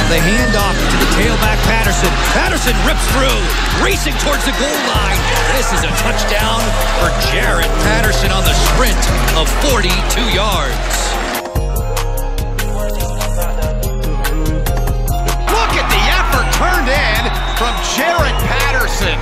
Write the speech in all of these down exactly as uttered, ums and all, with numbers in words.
The handoff to the tailback Patterson. Patterson rips through, racing towards the goal line. This is a touchdown for Jaret Patterson on the sprint of forty-two yards. Look at the effort turned in from Jaret Patterson.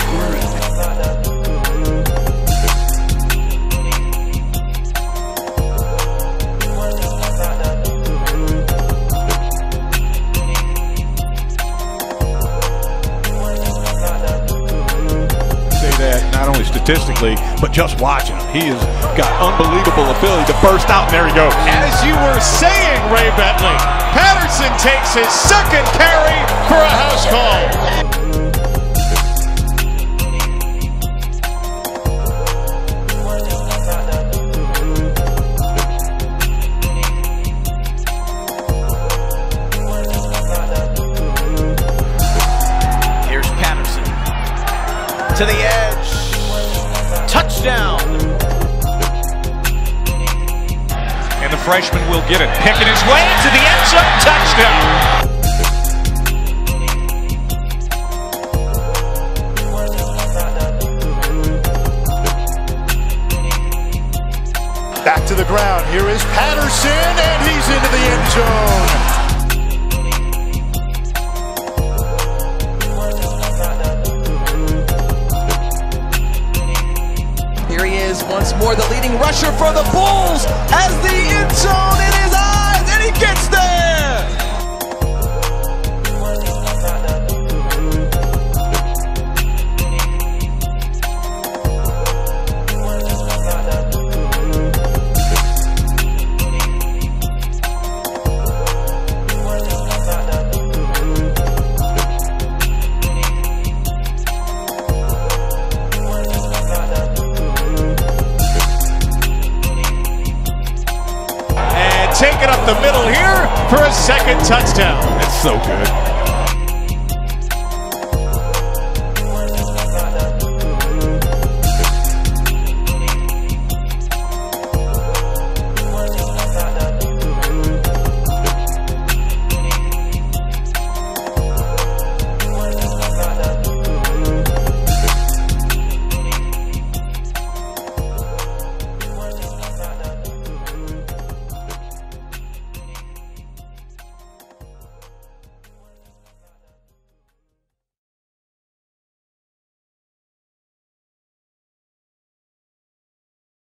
Not only statistically, but just watching him. He has got unbelievable ability to burst out, and there he goes. As you were saying, Ray Bentley, Patterson takes his second carry for a house call. Here's Patterson to the edge. Touchdown. And the freshman will get it. Picking his way into the end zone. Touchdown. Back to the ground. Here is Patterson, and he's into the end zone. Here he is once more, the leading rusher for the Bulls, as the end zone in his eyes, and he gets there! Take it up the middle here for a second touchdown. It's so good.